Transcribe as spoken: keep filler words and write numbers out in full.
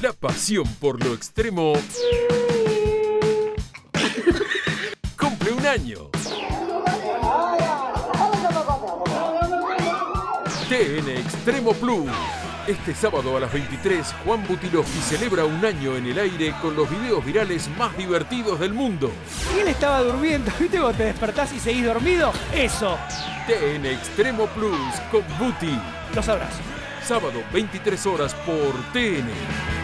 La pasión por lo extremo cumple un año. T N Extremo Plus. Este sábado a las veintitrés, Juan Butilovsky celebra un año en el aire con los videos virales más divertidos del mundo. Y él estaba durmiendo, ¿viste? Cuando te despertás y seguís dormido, eso. T N Extremo Plus con Buti. Lo sabrás. Sábado, veintitrés horas por T N.